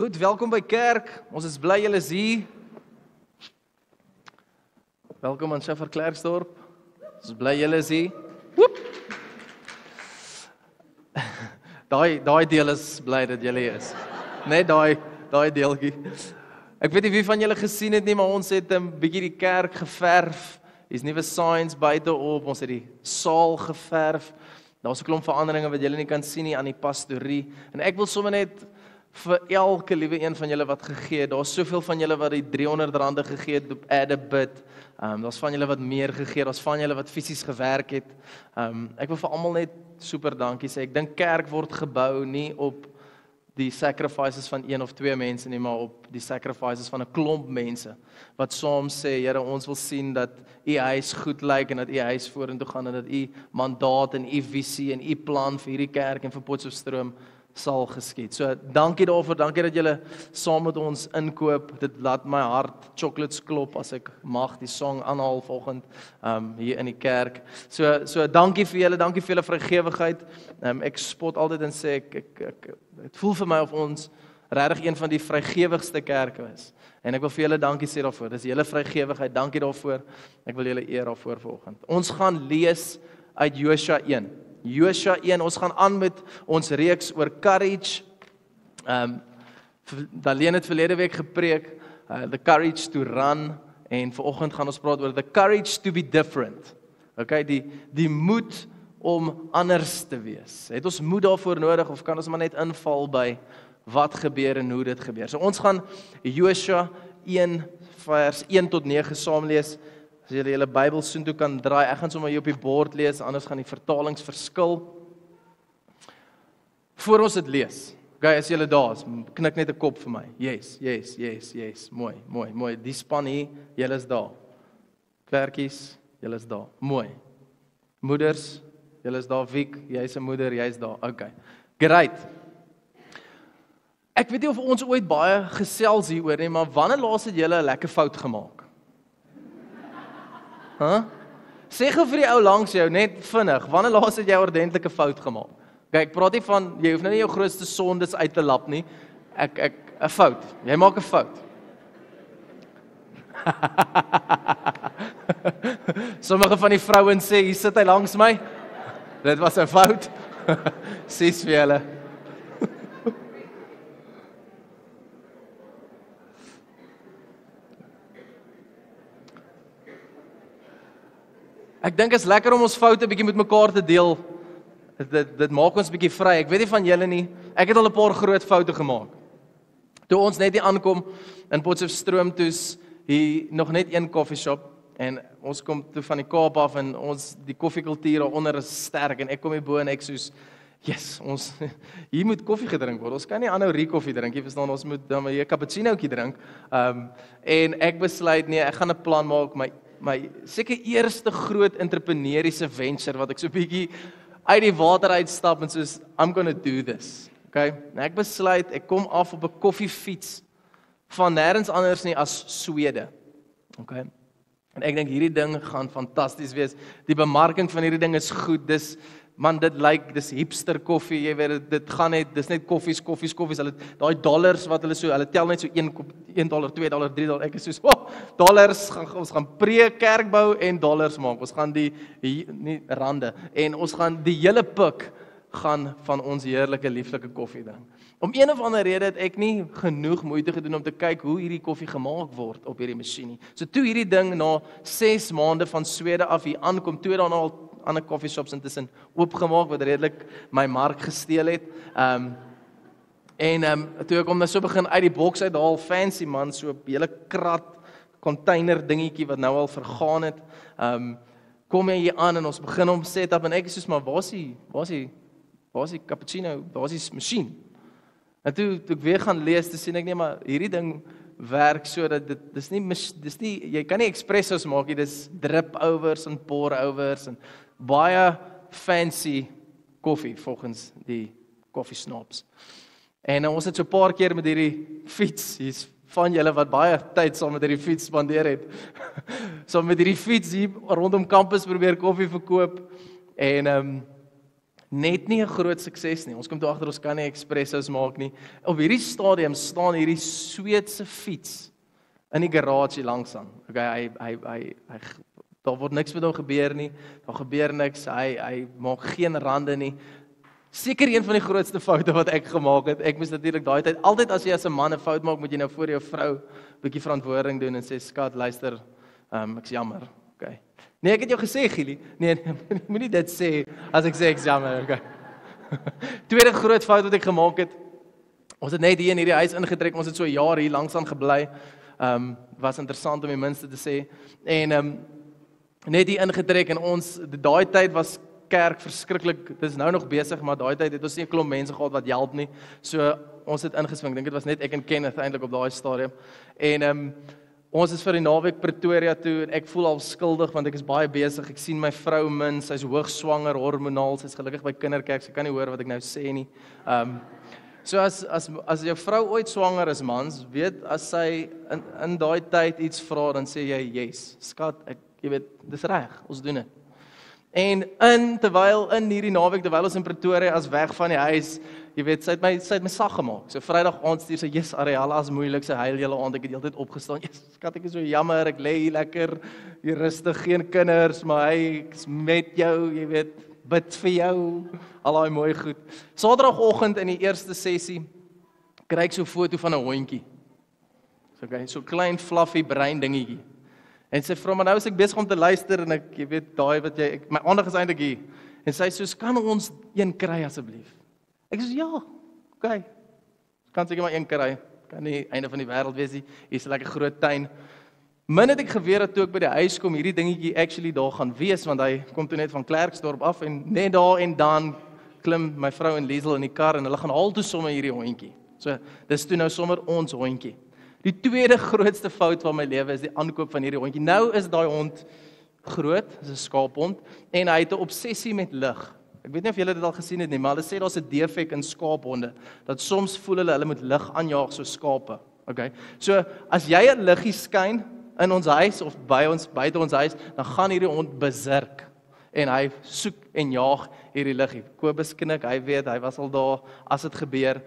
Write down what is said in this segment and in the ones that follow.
Goed, welkom by kerk. Ons is bly julle is hier. Welkom aan Schaffer Klerksdorp. Ons is bly julle is hier. Woep. Daai deel is bly dat julle hier is. Net daai deeltjie. Ek weet nie wie van julle gesien het nie, maar ons het 'n bietjie die kerk geverf. Hier's nuwe signs buite op. Ons het die saal geverf. Daar's 'n klomp veranderinge wat julle nie kan sien nie aan die pastorie. En ek wil sommer net vir elke liewe een van julle wat gegee het. Daar's soveel van julle wat die R300 gegee het op Add-a-Bit. Daar's van julle wat meer gegee het, daar's van julle wat fisies gewerk het. Ek wil vir almal net super dankie sê. Ek dink kerk word gebou nie op die sacrifices van 1 of 2 mense nie, maar op die sacrifices van 'n klomp mense wat saam sê, Here, ons wil sien dat u huis goed lyk en dat u huis vorentoe gaan en dat u mandaat en u visie en u plan vir hierdie kerk en vir Potchefstroom sal geskied. So, dankie daarvoor, dankie dat julle saam met ons inkoop. Dit laat my hart chocolates klop as ek mag die song aanhaal vanoggend hier in die kerk. So dankie vir julle vrygewigheid. Ek spot altyd en sê dit voel vir my of ons regtig een van die vrygewigste kerke is. En ek wil vir julle dankie sê daarvoor. Dis julle vrygewigheid. Dankie daarvoor. Ek wil julle eer daarvoor vanoggend. Ons gaan lees uit Josua 1. Josua 1, ons gaan aan met ons reeks oor courage. Daleen het verlede week gepreek, the courage to run, en vanoggend gaan ons praat oor the courage to be different. Okay, die moed om anders te wees. Het ons moed daarvoor nodig, of kan ons maar net inval by wat gebeur en hoe dit gebeur? So ons gaan Josua 1 vers 1 tot 9 saam lees. As julle julle Bybel soontoe kan draai, ek gaan sommer hier op die bord lees, anders gaan die vertalings verskil. Voor ons dit lees, okay, as julle daar is, knik net 'n kop vir my. Yes, mooi. Die span hier, julle is daar. Klerkies, julle is daar. Mooi. Moeders, julle is daar. Wiek, jy's 'n moeder, jy's daar. Okay. Great. Ek weet nie of ons ooit baie gesels hieroor nie, maar wanneer laas het julle 'n lekker fout gemaak? Sê gou vir die ou langs jou, net vinnig, wanneer laas het jy 'n ordentlike fout gemaak? Kyk, ek praat nie van, jy hoef nou nie jou grootste sondes uit te lap nie, 'n fout, jy maak 'n fout. Sommige van die vrouens sê, hier sit hy langs my, dit was 'n fout, sies vir julle. Ek dink is lekker om ons foute bietjie met mekaar te deel. Dit maak ons bietjie vry. Ek weet nie van julle nie. Ek het al 'n paar groot foute gemaak. Toe ons net hier aankom in Potchefstroom, toe's hier nog net een koffieshop en ons kom toe van die Kaap af en die koffiekultuur daaronder is sterk en ek kom hier bo en ek soos yes, hier moet koffie gedrink word. Ons kan nie aanhou koffie drink, jy verstaan, ons moet dan 'n cappuccinootjie drink. En ek besluit nee, ek gaan 'n plan maak, my seker eerste groot entrepreneuriese venture wat ek so bietjie uit die water uitstap en soos I'm gonna do this. Okay? En ek besluit ek kom af op 'n koffiefiets van nêrens anders nie as Swede. Okay? En ek dink hierdie ding gaan fantasties wees. Die bemarking van hierdie ding is goed. Dis hipster koffie, jy weet, dit gaan net, dis net koffies, hulle, daai dollars wat hulle tel net so $1, $2, $3, ek is soos, dollars, ons gaan pre-kerk bou en dollars maak, ons gaan nie rande, en ons gaan die hele pik gaan van ons heerlike, lieflike koffie ding. Om een of ander rede het ek nie genoeg moeite gedoen om te kyk hoe hierdie koffie gemaak word op hierdie masjien. So toe hierdie ding na 6 maande van Swede af hier aankom, toe daarna al ander coffeeshops intussen oopgemaak wat redelik my mark gesteel het. Toe ek hom nou so begin uit die boks uithaal, fancy man, so 'n hele krat container dingetjie wat nou al vergaan het. Kom hy hier aan en ons begin hom set up en ek is soos, maar waar is die cappuccino, waar is die masjien? En toe ek weer gaan lees, toe sien ek nie, maar hierdie ding werk so dat dis nie, jy kan nie espressos maak nie, dis drip overs en pour overs en baie fancy koffie volgens die koffie snobs. En ons het so 'n paar keer met hierdie fiets, hier's van julle wat baie tyd saam met hierdie fiets spandeer het. So met hierdie fiets hier rondom kampus probeer koffie verkoop en net nie 'n groot sukses nie. Ons kom toe agter ons kan nie espressos maak nie. Op hierdie stadium staan hierdie Sweedse fiets in die garage hier langs aan. Okay, hy daar word niks met hom gebeur nie. Daar gebeur niks. Hy maak geen rande nie. Seker een van die grootste foute wat ek gemaak het. Ek moes natuurlik daai tyd altyd as jy as 'n man 'n fout maak, moet jy nou voor jou vrou bietjie verantwoording doen en sê skat, luister, ek's jammer. Okay. Nee, ek het jou gesê, Gielie. Nee, moenie dit sê as ek sê ek's jammer. Okay. Tweede groot fout wat ek gemaak het. Ons het net hier in hierdie huis ingetrek. Ons het so 'n jaar hier langs aan gebly. Was interessant om die minste te sê. En net hier ingetrek en ons daai tyd was kerk verskriklik. Dit is nou nog besig, maar daai tyd het ons nie 'n klomp mense gehad wat help nie. So ons het ingeswing. Ek dink dit was net ek en Kenneth eintlik op daai stadium. En ons is vir die naweek Pretoria toe en ek voel al skuldig want ek is baie besig. Ek sien my vrou min, sy's hoogswanger, hormonaal, sy's gelukkig by kinderkerk. Sy kan nie hoor wat ek nou sê nie. So as jou vrou ooit swanger is, mans, weet as sy in daai tyd iets vra, dan sê jy yes, skat, jy weet, dis reg, ons doen dit. En terwyl in hierdie naweek, terwyl ons in Pretoria as weg van die huis, jy weet, sy het my sag gemaak. So Vrydag aand stuur sy, yes, Ariella is moeilik, sy huil hele aand, ek het die hele tyd opgestaan. Yes, skat, ek is so jammer, ek lê hier lekker, hier rustig, geen kinders, maar hy is met jou, jy weet, bid vir jou, al daai mooi goed. Saterdagoggend in die eerste sessie kry ek so 'n foto van 'n hondjie. So klein fluffy brein dingetjie. En sy vra, maar nou is ek besig om te luister en ek, jy weet, daai wat my aandag is eintlik hier. En sy sê, kan ons een kry asseblief? Ek sê, ja, okay. Kan seker maar een kry. Kan nie einde van die wêreld wees nie. Hier's 'n lekker groot tuin. Min het ek geweet dat toe ek by die huis kom, hierdie dingetjie actually daar gaan wees, want hy kom toe net van Klerksdorp af en net daar en dan klim my vrou en Liesel in die kar en hulle gaan haal toe sommer hierdie hondjie. So, dis toe nou sommer ons hondjie. Die tweede grootste fout van my lewe is die aankoop van hierdie hondjie. Nou is daai hond groot, is 'n skaaphond en hy het 'n obsessie met lig. Ek weet nie of julle dit al gesien het nie, maar hulle sê daar's 'n defek in skaaphonde dat soms voel hulle moet lig aanjaag so skape. Okay. So as jy 'n liggie skyn in ons huis of buite ons huis, dan gaan hierdie hond besurk en hy soek en jaag hierdie liggie. Kobus knik, hy weet, hy was al daar as dit gebeur.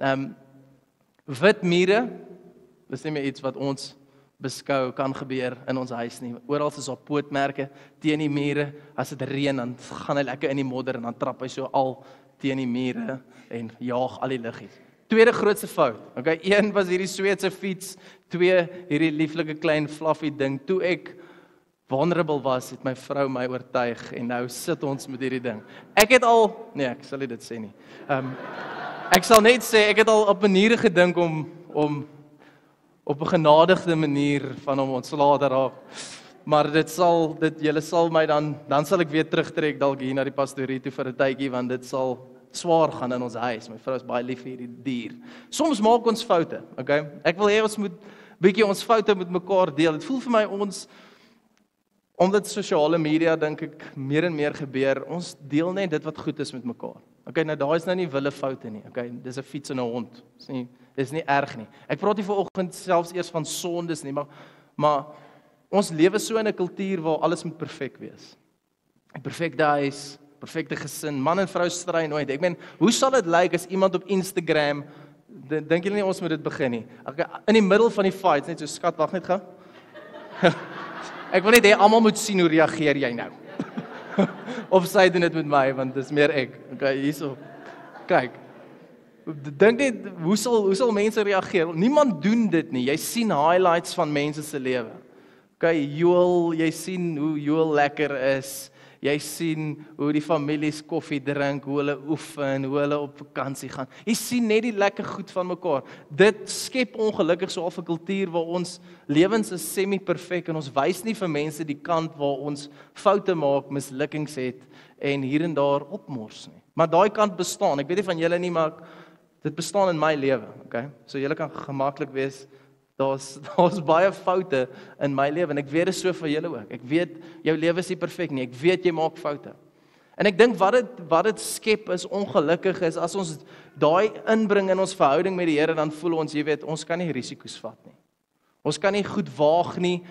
Wit mure, dis nie meer iets wat ons beskou kan gebeur in ons huis nie. Oral is daar pootmerke teen die mure. As dit reën, dan gaan hy lekker in die modder en dan trap hy so al teen die mure en jaag al die liggies. Tweede grootste fout. Okay, een was hierdie Sweedse fiets, twee hierdie lieflike klein fluffy ding. Toe ek vulnerable was, het my vrou my oortuig en nou sit ons met hierdie ding. Ek het al, nee, ek sal nie dit sê nie. Ek sal net sê ek het al op maniere gedink om op 'n genadigde manier van hom ontslae te raak. Maar julle sal my dan sal ek weer terugtrek dalk hier na die pastorie toe vir 'n tydjie, want dit sal swaar gaan in ons huis. My vrou is baie lief vir hierdie dier. Soms maak ons foute, okay? Ek wil hê ons moet bietjie ons foute met mekaar deel. Dit voel vir my omdat sosiale media dink ek meer en meer gebeur, ons deel net dit wat goed is met mekaar. Okay, nou daar is nou nie wille foute nie, okay? Dis 'n fiets en 'n hond. Dis nie erg nie. Ek praat nie vanoggend selfs eers van sondes nie, maar ons lewe so in 'n kultuur waar alles moet perfek wees. 'n Perfekte huis, perfekte gesin, man en vrou stry nooit. Ek meen, hoe sal dit lyk as iemand op Instagram, dink julle nie ons moet dit begin nie? Okay, in die middel van die fight, net so skat, wag net gou. Ek wil net hê almal moet sien hoe reageer jy nou. Of sy doen dit met my, want dis meer ek. Okay, hierso. Kyk. Dink net, hoe sal mense reageer? Niemand doen dit nie. Jy sien highlights van mense se lewe. Okay, jy sien hoe Joel lekker is. Jy sien hoe die families koffie drink, hoe hulle oefen, hoe hulle op vakansie gaan. Jy sien net die lekker goed van mekaar. Dit skep ongelukkig so 'n kultuur waar ons lewens is semi-perfek en ons wys nie vir mense die kant waar ons foute maak, mislukkings het en hier en daar opmors nie. Maar daai kant bestaan. Ek weet nie van julle nie, maar dit bestaan in my lewe, okay? So julle kan gemaklik wees. Daar's baie foute in my lewe en ek weet dit so vir julle ook. Ek weet jou lewe is nie perfek nie. Ek weet jy maak foute. En ek dink wat dit skep is ongelukkig is as ons daai inbring in ons verhouding met die Here, dan voel ons, jy weet, ons kan nie risiko's vat nie. Ons kan nie goed waag nie.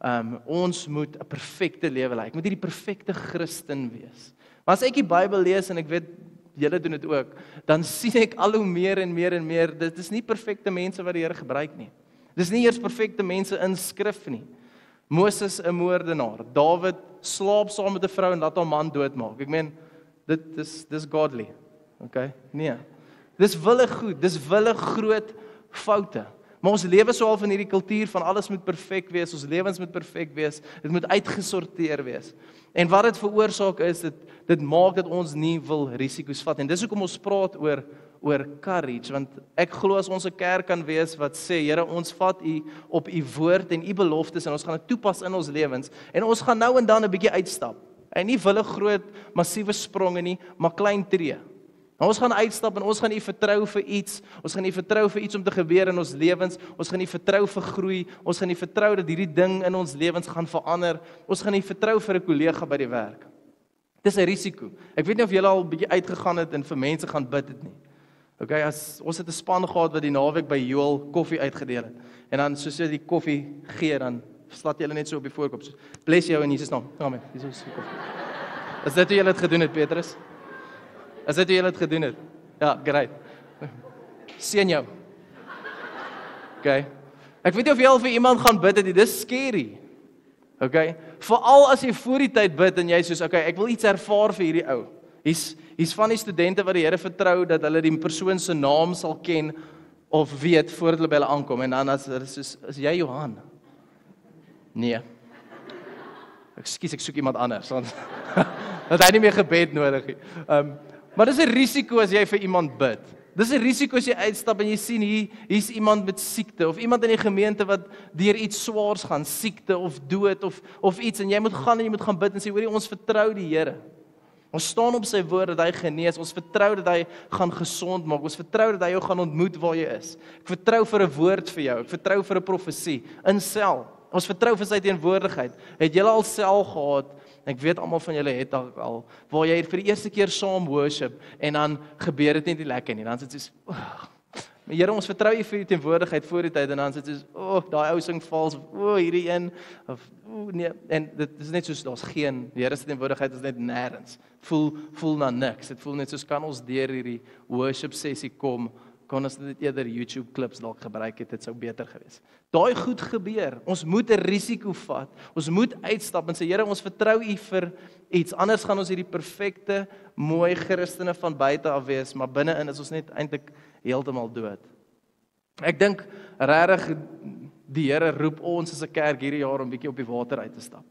Ons moet 'n perfekte lewe lei. Ek moet hierdie perfekte Christen wees. Maar as ek die Bybel lees, en ek weet, julle doen dit ook, dan sien ek al hoe meer en meer en meer, dit is nie perfekte mense wat die Here gebruik nie. Dis nie eers perfekte mense in skrif nie. Moses 'n moordenaar, Dawid slaap saam met 'n vrou en laat haar man doodmaak. Ek meen, dis godly. Okay? Nee. Dis wille goed, dis wille groot foute. Maar ons lewe so half in hierdie kultuur van alles moet perfek wees, ons lewens moet perfek wees, dit moet uitgesorteer wees. En wat dit veroorsaak is, dit maak dat ons nie wil risiko's vat. En dis hoekom ons praat oor courage, want ek glo as ons 'n kerk kan wees wat sê, Here, ons vat U op U woord en U beloftes en ons gaan dit toepas in ons lewens en ons gaan nou en dan 'n bietjie uitstap. En nie wille groot, massiewe spronge nie, maar klein tree. Nou, ons gaan uitstap en ons gaan U vertrou vir iets. Ons gaan U vertrou vir iets om te gebeur in ons lewens. Ons gaan U vertrou vir groei. Ons gaan U vertrou dat hierdie ding in ons lewens gaan verander. Ons gaan U vertrou vir 'n kollega by die werk. Dis 'n risiko. Ek weet nie of julle al 'n bietjie uitgegaan het en vir mense gaan bid het nie. Okay, as ons het 'n span gehad wat die naweek by Joel koffie uitgedeel het. En dan soos jy die koffie gee, dan slaat jy hulle net so op die voorkop. So, bless jou in Jesus naam. Amen. Dis ons koffie. Is dit hoe julle dit gedoen het, Petrus? Is dit hoe julle dit gedoen het? Ja, great. Seën jou. Okay. Ek weet nie of jy al vir iemand gaan bid het nie, dis scary. Okay? Veral as jy voor die tyd bid en jy soos, okay, ek wil iets ervaar vir hierdie ou. Hier's van die studente wat die Here vertrou dat hulle die persoon se naam sal ken of weet voordat hulle by hulle aankom. En dan as is jy Johan? Nee. Ekskuus, ek soek iemand anders. Want dat hy nie meer gebed nodig het. Maar dis 'n risiko as jy vir iemand bid. Dis 'n risiko as jy uitstap en jy sien hier's iemand met siekte of iemand in die gemeente wat deur iets swaars gaan, siekte of dood of iets en jy moet gaan en jy moet gaan bid en sê, hoorie, ons vertrou die Here. Ons staan op sy woord dat hy genees, ons vertrou dat hy gaan gesond maak, ons vertrou dat hy jou gaan ontmoet waar jy is. Ek vertrou vir 'n woord vir jou, ek vertrou vir 'n profesie, in sel. Ons vertrou vir sy teenwoordigheid. Het julle al sel gehad? Ek weet almal van julle het al, waar jy vir die eerste keer saam worship, en dan gebeur dit net nie lekker nie, dan sit jy soos, Here, ons vertrou U vir U teenwoordigheid voor die tyd, en dan sit jy soos, daai ou sing vals, hierdie een, of, nee, en dit is net soos, daar's geen, die Here se teenwoordigheid is net nêrens, voel na niks, dit voel net soos, kan ons deur hierdie worship sessie kom, kon ons dit eerder YouTube klips dalk gebruik het, dit sou beter gewees. Daai goed gebeur, ons moet 'n risiko vat, ons moet uitstap en sê, Here, ons vertrou U vir iets, anders gaan ons hierdie perfekte, mooi Christene van buite af wees, maar binne-in is ons net eintlik heeltemal dood. Ek dink regtig die Here roep ons as 'n kerk hierdie jaar om bietjie op die water uit te stap.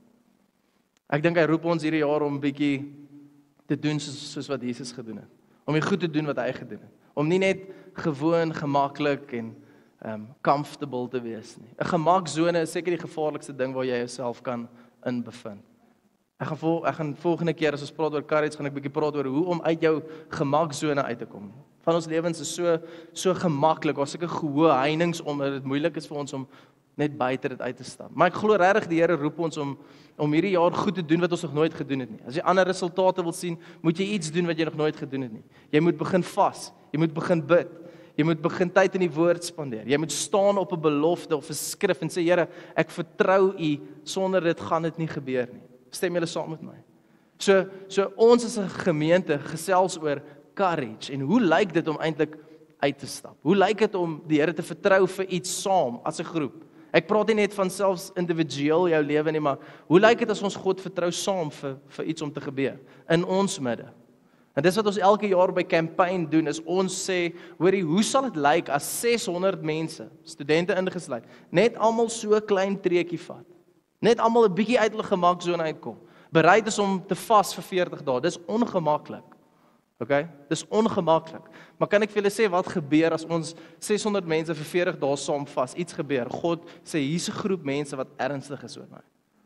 Ek dink hy roep ons hierdie jaar om bietjie te doen soos wat Jesus gedoen het, om die goed te doen wat hy gedoen het. Om nie net gewoon, gemaklik en comfortable te wees nie. 'n Gemaksone is seker die gevaarlikste ding waar jy jouself kan in bevind. Ek gaan volgende keer as ons praat oor courage, gaan ek bietjie praat oor hoe om uit jou gemaksone uit te kom. Van ons lewens is so gemaklik, daar's sulke gehoë heininge omdat dit moeilik is vir ons om net buite dit uit te stap. Maar ek glo regtig die Here roep ons om hierdie jaar goed te doen wat ons nog nooit gedoen het nie. As jy ander resultate wil sien, moet jy iets doen wat jy nog nooit gedoen het nie. Jy moet begin vas, jy moet begin bid, jy moet begin tyd in die woord spandeer. Jy moet staan op 'n belofte of 'n skrif en sê, Here, ek vertrou U, sonder dit gaan dit nie gebeur nie. Stem julle saam met my? So ons as 'n gemeente gesels oor courage en hoe lyk dit om eintlik uit te stap? Hoe lyk dit om die Here te vertrou vir iets saam as 'n groep? Ek praat nie net van selfs individueel jou lewe nie, maar hoe lyk dit as ons God vertrou saam vir iets om te gebeur in ons midde? En dis wat ons elke jaar by campaign doen, is ons sê, hoorie, hoe sal dit lyk as 600 mense, studente ingesluit, net almal so 'n klein treetjie vat? Net almal 'n bietjie uit hulle gemaksone uitkom. Bereid is om te vas vir 40 dae. Dis ongemaklik. Okay? Dis ongemaklik. Maar kan ek vir julle sê wat gebeur as ons 600 mense vir 40 dae saam vas? Iets gebeur. God sê hier's 'n groep mense wat ernstig is oor my.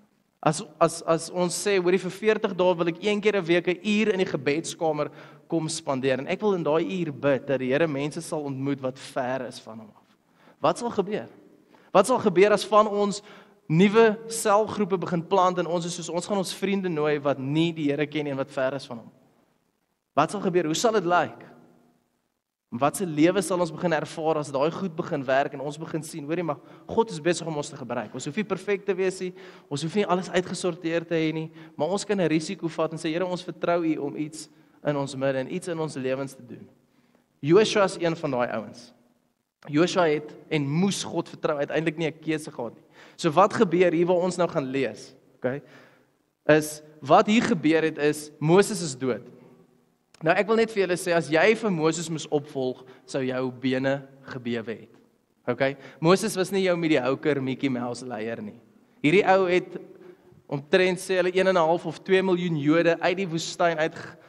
As ons sê, hoorie, vir 40 dae wil ek een keer 'n week 'n uur in die gebedskamer kom spandeer en ek wil in daai uur bid dat die Here mense sal ontmoet wat ver is van hom af. Wat sal gebeur? Wat sal gebeur as van ons nuwe selgroepe begin plant en ons is soos ons gaan ons vriende nooi wat nie die Here ken en wat ver is van hom? Wat sal gebeur? Hoe sal dit lyk? Wat se lewe sal ons begin ervaar as daai goed begin werk en ons begin sien, hoorie, maar God is besig om ons te gebruik. Ons hoef nie perfek te wees nie, ons hoef nie alles uitgesorteer te hê nie, maar ons kan 'n risiko vat en sê, Here, ons vertrou U om iets in ons midde en iets in ons lewens te doen. Joshua is een van daai ouens. Joshua het en moes God vertrou, uiteindelik nie 'n keuse gehad nie. So wat gebeur hier waar ons nou gaan lees, okay? Is wat hier gebeur het is Moses is dood. Nou ek wil net vir julle sê as jy vir Moses moes opvolg, sou jou bene gebewe het. Okay? Moses was nie jou mediocre Mickey Mouse leier nie. Hierdie ou het omtrent sê hulle 1,5 of 2 miljoen Jode uit die woestyn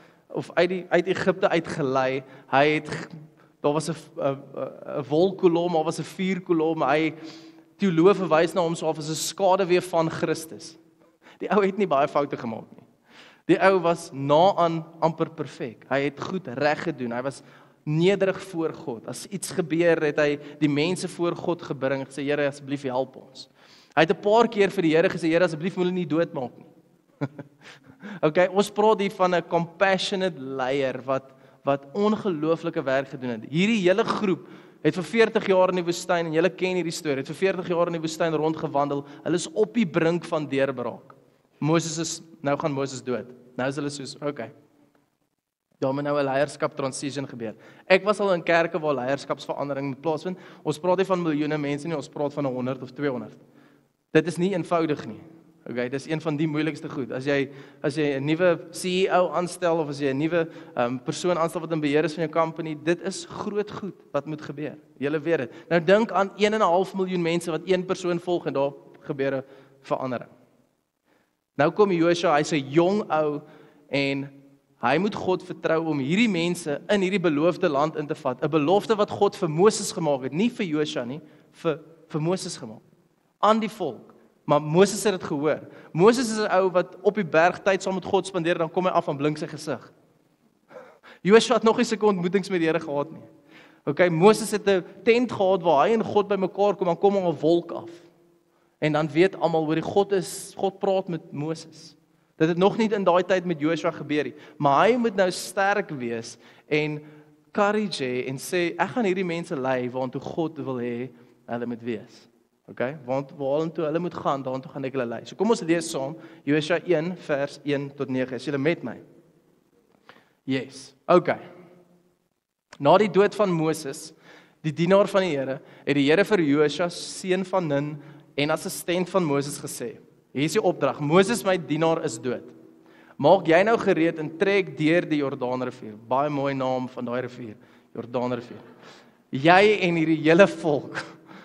uit Egipte uitgelei. Daar was 'n wolkkolom, daar was 'n vuurkolom. Teoloë verwys na hom so as 'n skaduwee van Christus. Die ou het nie baie foute gemaak nie. Die ou was na aan amper perfek. Hy het goed reg gedoen. Hy was nederig voor God. As iets gebeur, het hy die mense voor God gebring en gesê, Here, asseblief help ons. Hy het 'n paar keer vir die Here gesê, Here, asseblief moet hulle nie doodmaak nie. Okay, ons praat hier van 'n compassionate leier wat ongelooflike werk gedoen het. Hierdie hele groep het vir 40 jaar in die woestyn en julle ken hierdie storie. Het vir 40 jaar in die woestyn rondgewandel. Hulle is op die brink van deurbraak. Nou gaan Moses dood. Nou is hulle soos, okay. Daar moet nou 'n leierskap transition gebeur. Ek was al in kerke waar leierskapsverandering moet plaasvind. Ons praat nie van miljoene mense nie, ons praat van 100 of 200. Dit is nie eenvoudig nie. Okay, dis een van die moeilikste goed. As jy 'n nuwe CEO aanstel of as jy 'n nuwe persoon aanstel wat in beheer is van jou company, dit is groot goed wat moet gebeur. Julle weet dit. Nou dink aan 1,5 miljoen mense wat een persoon volg en daar gebeur 'n verandering. Nou kom Joshua, hy's 'n jong ou en hy moet God vertrou om hierdie mense in hierdie beloofde land in te vat. 'n Belofte wat God vir Moses gemaak het, nie vir Joshua nie, vir Moses gemaak. Aan die volk. Maar Moses het dit gehoor. Moses is 'n ou wat op die berg tyd saam met God spandeer, dan kom hy af en blink sy gesig. Joshua het nog nie sulke ontmoetings met die Here gehad nie. Okay, Moses het 'n tent gehad waar hy en God bymekaar kom, dan kom hom 'n wolk af. En dan weet almal hoor God praat met Moses. Dit het nog nie in daai tyd met Joshua gebeur nie, maar hy moet nou sterk wees en courage hê en sê ek gaan hierdie mense lei waartoe God wil hê hulle moet wees. Okay, want waartoe hulle moet gaan, daartoe gaan ek hulle lei. So kom ons lees saam Joshua 1 vers 1 tot 9. Is julle met my? Yes. Okay. Na die dood van Moses, die dienaar van die Here, het die Here vir Joshua seun van Nun en assistent van Moses gesê: Hier is die opdrag. Moses my dienaar is dood. Maak jy nou gereed en trek deur die Jordaanrivier. Baie mooi naam van daai rivier, Jordaanrivier. Jy en hierdie hele volk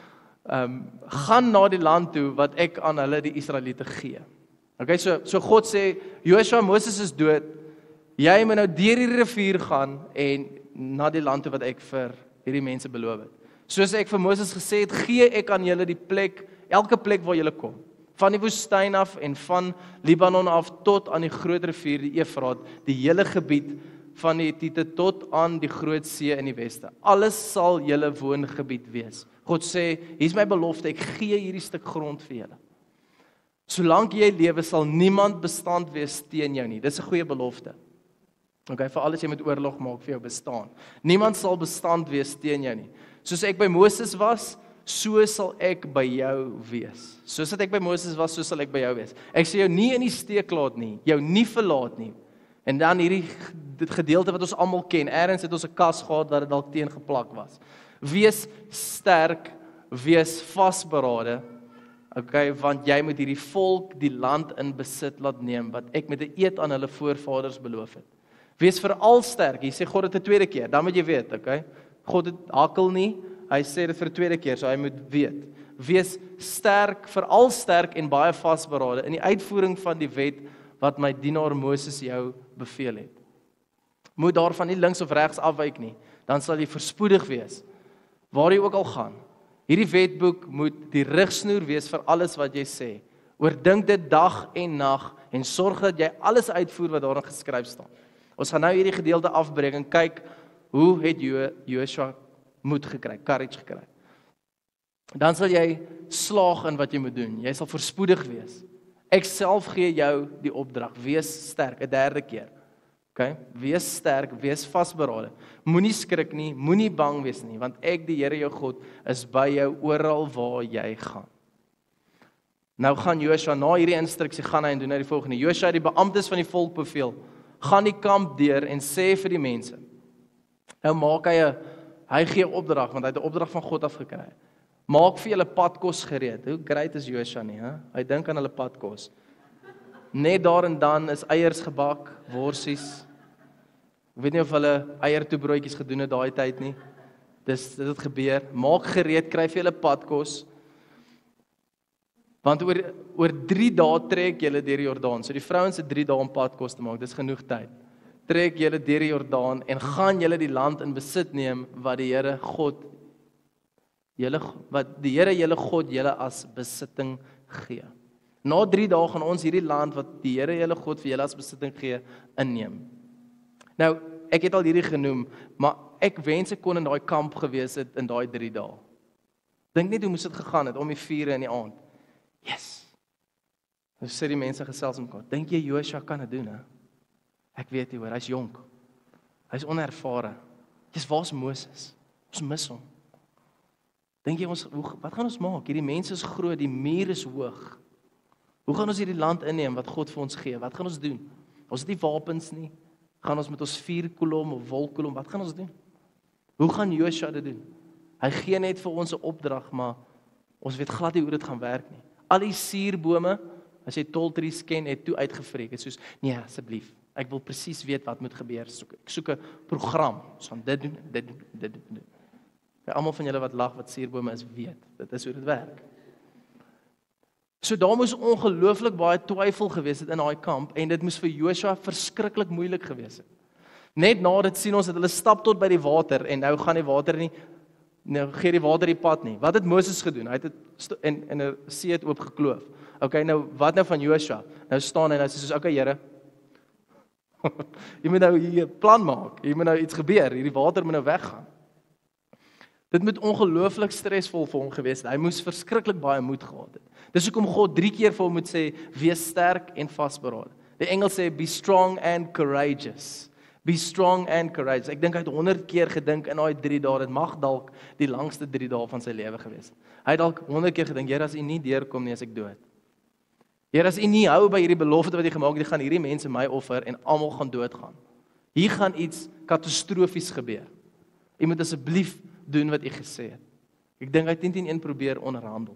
gaan na die land toe wat ek aan hulle die Israeliete gee. Okay, so God sê, Joshua, Moses is dood. Jy moet nou deur die rivier gaan en na die land toe wat ek vir hierdie mense beloof het. Soos ek vir Moses gesê het, gee ek aan julle die plek, elke plek waar julle kom. Van die woestyn af en van Libanon af tot aan die groot rivier, die Efraat, die hele gebied van die Hittite tot aan die groot see in die weste. Alles sal julle woongebied wees. God sê, hier's my belofte, ek gee hierdie stuk grond vir julle. Solank jy lewe sal niemand bestand wees teen jou nie. Dis 'n goeie belofte. Okay, vir alles jy moet oorlog maak vir jou bestaan. Niemand sal bestand wees teen jou nie. Soos ek by Moses was, so sal ek by jou wees. Soos dat ek by Moses was, so sal ek by jou wees. Ek sê jou nie in die steek laat nie, jou nie verlaat nie. En dan hierdie gedeelte wat ons almal ken, eerds het ons 'n kas gehad wat dit dalk teen geplak was. Wees sterk, wees vasberade, okay, want jy moet hierdie volk die land in besit laat neem, wat ek met 'n eed aan hulle voorvaders beloof het. Wees veral sterk, hier sê God dit 'n tweede keer, dan moet jy weet, okay, God het hakkel nie, hy sê dit vir 'n tweede keer, so hy moet weet. Wees sterk, veral sterk en baie vasberade in die uitvoering van die wet wat my dienaar Moses jou beveel het. Moet daarvan nie links of regs afwyk nie, dan sal jy verspoedig wees, waar jy ook al gaan. Hierdie wetboek moet die rigsnoer wees vir alles wat jy sê. Oordink dit dag en nag en sorg dat jy alles uitvoer wat daarin geskryf staan. Ons gaan nou hierdie gedeelte afbreek en kyk hoe het Joshua moed gekry, courage gekry. Dan sal jy slaag in wat jy moet doen. Jy sal verspoedig wees. Ek self gee jou die opdrag, wees sterk, 'n derde keer. Okay? Wees sterk, wees vasberade. Moenie skrik nie, moenie bang wees nie, want ek die Here jou God is by jou oral waar jy gaan. Nou gaan Josua na hierdie instruksie gaan hy en doen hy die volgende. Josua het die beamptes van die volk beveel, gaan die kamp deur en sê vir die mense. Nou maak hy gee opdrag, want hy het 'n opdrag van God af gekry. Maak vir julle padkos gereed. Hoe great is Josua nie, hè? Hy dink aan hulle padkos. Net daar en dan is eiers gebak, worsies. Ek weet nie of hulle eiertoebroodjies gedoen het daai tyd nie. Dit het gebeur. Maak gereed, kry vir julle padkos. Want oor 3 dae trek julle deur die Jordaan. So die vrouens het 3 dae om padkos te maak. Dis genoeg tyd. Trek julle deur die Jordaan en gaan julle die land in besit neem wat die Here julle God julle as besitting gee. Na 3 dae gaan ons hierdie land wat die Here julle God vir julle as besitting gee, inneem. Nou, ek het al hierdie genoem, maar ek wens ek kon in daai kamp gewees het in daai 3 dae. Dink net hoe moes dit gegaan het om die 4 in die aand. Yes. Nou sê die mense gesels met mekaar. Dink jy Josua kan dit doen, hè? Ek weet nie hoor, hy's jonk. Hy's onervare. Dis waar's Moses? Ons mis hom. Dink jy wat gaan ons maak? Hierdie mense is groot, die muur is hoog. Hoe gaan ons hierdie land inneem wat God vir ons gee? Wat gaan ons doen? Ons het nie wapens nie. Gaan ons met ons vuurkolom of wolkkolom, wat gaan ons doen? Hoe gaan Josua dit doen? Hy gee net vir ons 'n opdrag, maar ons weet glad nie hoe dit gaan werk nie. Al die suurbome, as jy tall trees ken, het toe uitgevreek. Het soos, nee, asseblief, ek wil presies weet wat moet gebeur. Ek soek 'n program, ons gaan dit doen, dit doen, dit doen. Almal van julle wat lag wat suurbome is, weet, dit is hoe dit werk. So daar moes ongelooflik baie twyfel gewees het in daai kamp en dit moes vir Josua verskriklik moeilik gewees het. Net na dit sien ons dat hulle stap tot by die water en nou gaan die water nie, nou gee die water die pad nie. Wat het Moses gedoen? Hy het dit en 'n see het oopgekloof. Okay, nou wat nou van Josua? Nou staan hy en hy sê soos, okay Here, jy moet nou hier 'n plan maak. Hier moet nou iets gebeur. Hierdie water moet nou weggaan. Dit moet ongelooflik stresvol vir hom gewees het. Hy moes verskriklik baie moed gehad het. Dis hoekom God 3 keer vir hom moet sê, wees sterk en vasberade. Die Engels sê, be strong and courageous. Be strong and courageous. Ek dink hy het 100 keer gedink in daai 3 dae, dit mag dalk die langste 3 dae van sy lewe gewees het. Hy het dalk 100 keer gedink, Here, as U nie deurkom nie, as ek dood. Here, as U nie hou by hierdie belofte wat U gemaak het, gaan hierdie mense my offer en almal gaan doodgaan. Hier gaan iets katastrofies gebeur. U moet asseblief doen wat U gesê het. Ek dink hy het 10-1 probeer onderhandel.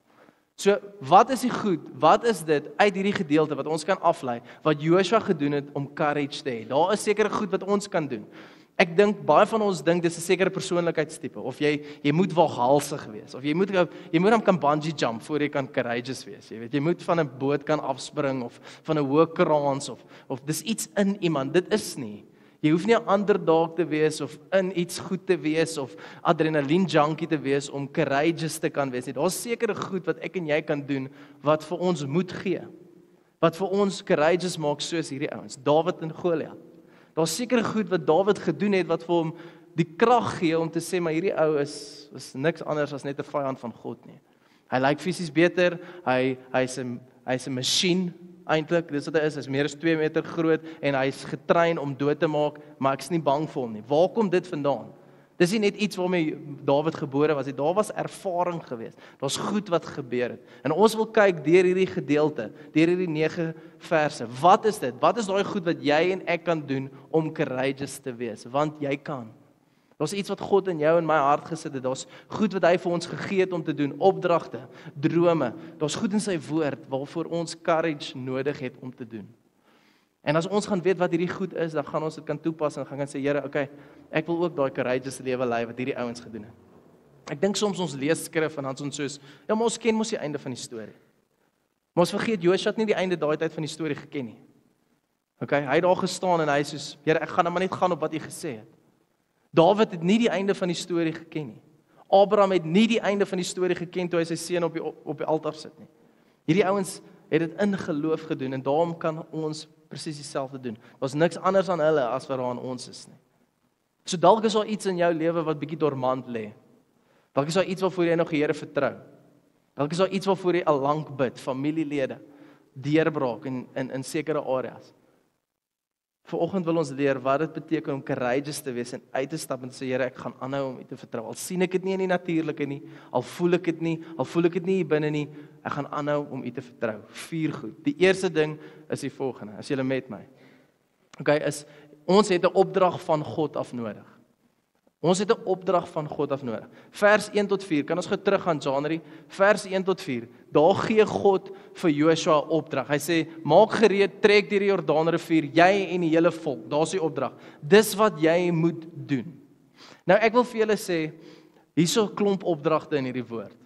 So, wat is die goed? Wat is dit uit hierdie gedeelte wat ons kan aflei, wat Josua gedoen het om courage te hê? Daar is sekere goed wat ons kan doen. Ek dink, baie van ons dink, dis 'n sekere persoonlikheidstipe, of jy moet waaghalsig wees, of jy moet dan kan bungee jump, voor jy kan courageous wees, jy weet, jy moet van 'n boot kan afspring, of van 'n hoë kraans, of dis iets in iemand, dit is nie. Jy hoef nie 'n underdog te wees, of in iets goed te wees, of adrenaline junkie te wees, om courageous te kan wees nie. Daar's sekere goed wat ek en jy kan doen, wat vir ons moed gee, wat vir ons courageous maak, soos hierdie ouens, Dawid en Goliat. Daar's sekere goed wat Dawid gedoen het, wat vir hom die krag gee, om te sê, maar hierdie ou is niks anders as net 'n vyand van God nie. Hy lyk fisies beter, hy's 'n masjien, eintlik, dis wat hy is meer as 2 meter groot, en hy's getrein om dood te maak, maar ek's nie bang vir hom nie. Waar kom dit vandaan? Dis nie net iets waarmee Dawid gebore was, daar was ervaring geweest. Daar's goed wat gebeur het. En ons wil kyk deur hierdie gedeelte, deur hierdie 9 verse. Wat is dit? Wat is daai goed wat jy en ek kan doen om courageous te wees? Want jy kan. Daar's iets wat God in jou en my hart gesit het. Daar's goed wat hy vir ons gegee het om te doen, opdragte, drome. Daar's goed in sy woord waarvoor ons courage nodig het om te doen. En as ons gaan weet wat hierdie goed is, dan gaan ons dit kan toepas en gaan sê, Here, okay, ek wil ook daai courageous lewe lei wat hierdie ouens gedoen het. Ek dink soms ons lees skrif en dan ons soos, ja, maar ons ken mos die einde van die storie. Maar ons vergeet Josua het nie die einde daai tyd van die storie geken nie. Okay, hy het daar gestaan en hy soos, Here, ek gaan maar net gaan op wat U gesê het. Dawid het nie die einde van die storie geken nie. Abraham het nie die einde van die storie geken toe hy sy seun op die altaar sit nie. Hierdie ouens het dit in geloof gedoen en daarom kan ons presies dieselfde doen. Daar's niks anders aan hulle as wat aan ons is nie. So dalk is daar iets in jou lewe wat bietjie dormant lê. Dalk is daar iets waarvoor jy nog die Here vertrou. Dalk is daar iets waarvoor jy al lank bid, familielede, deurbraak in sekere areas. Vanoggend wil ons leer wat dit beteken om courageous te wees en uit te stap en te sê, Here, ek gaan aanhou om U te vertrou. Al sien ek dit nie in die natuurlike nie, al voel ek dit nie, al voel ek dit nie hier binne nie, ek gaan aanhou om U te vertrou. 4 goed. Die eerste ding is die volgende, as julle met my. Okay, ons het 'n opdrag van God af nodig. Ons het 'n opdrag van God af nodig. Vers 1 tot 4, kan ons gou terug gaan January, vers 1 tot 4. Daar gee God vir Joshua 'n opdrag. Hy sê, maak gereed, trek deur die Jordaanrivier, jy en die hele volk. Daar's die opdrag. Dis wat jy moet doen. Nou ek wil vir julle sê, hierso 'n klomp opdragte in hierdie woord.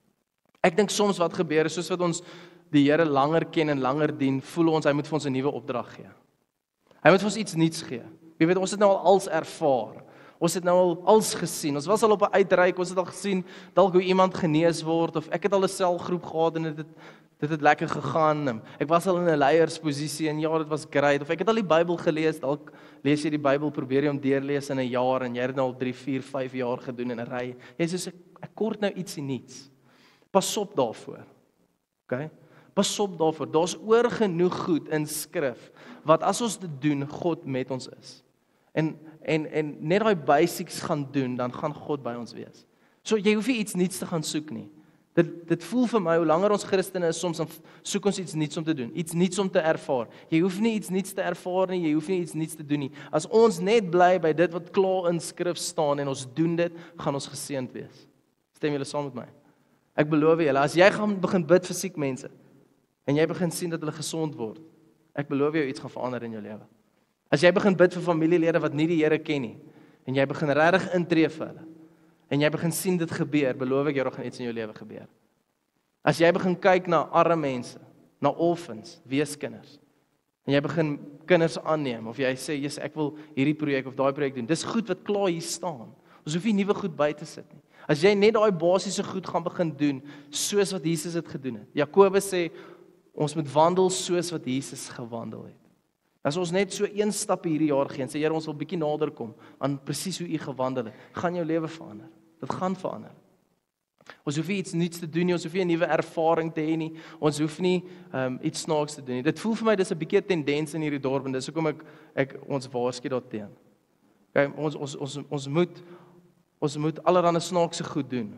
Ek dink soms wat gebeur is soos wat ons die Here langer ken en langer dien, voel ons hy moet vir ons 'n nuwe opdrag gee. Hy moet vir ons iets nuuts gee. Jy weet, ons het nou al als ervaar. Ons het nou al als gesien. Ons was al op 'n uitreik, ons het al gesien dalk hoe iemand genees word of ek het al 'n selgroep gehad en dit het lekker gegaan. Ek was al in 'n leiersposisie en ja, dit was great. Of ek het al die Bybel gelees, dalk lees jy die Bybel, probeer jy hom deurlees in 'n jaar en jy het dit nou al 3, 4, 5 jaar gedoen in 'n ry. Jy sê ek kort nou ietsie nuuts. Pas op daarvoor. Okay? Pas op daarvoor. Daar's oor genoeg goed in skrif wat as ons dit doen, God met ons is. En net daai basics gaan doen, dan gaan God by ons wees. So jy hoef nie iets nuuts te gaan soek nie. Dit voel vir my, hoe langer ons Christene is, soms dan soek ons iets nuuts om te doen, iets nuuts om te ervaar. Jy hoef nie iets nuuts te ervaar nie, jy hoef nie iets nuuts te doen nie. As ons net bly by dit wat klaar in skrif staan en ons doen dit, gaan ons geseënd wees. Stem julle saam met my? Ek beloof julle, as jy gaan begin bid vir siek mense en jy begin sien dat hulle gesond word, ek beloof jou iets gaan verander in jou lewe. As jy begin bid vir familielede wat nie die Here ken nie en jy begin regtig intree vir hulle en jy begin sien dit gebeur, beloof ek jou, daar gaan iets in jou lewe gebeur. As jy begin kyk na arme mense, na orphans, weeskinders, en jy begin kinders aanneem of jy sê, "Jesus, ek wil hierdie projek of daai projek doen." Dis goed wat klaar hier staan. Ons hoef nie nuwe goed by te sit nie. As jy net daai basiese goed gaan begin doen, soos wat Jesus dit gedoen het. Jakobus sê, ons moet wandel soos wat Jesus gewandel het. As ons net so een stap hierdie jaar gee en sê, Here, ons wil bietjie nader kom aan presies hoe U gewandel het, gaan jou lewe verander. Dit gaan verander. Ons hoef nie iets nuuts te doen nie, ons hoef nie 'n nuwe ervaring te hê nie, ons hoef nie iets snaaks te doen nie. Dit voel vir my dis 'n bietjie 'n tendens in hierdie dorp en dis hoekom ek ons waarsku daarteen. Okay, ons moet allerlei snaakse goed doen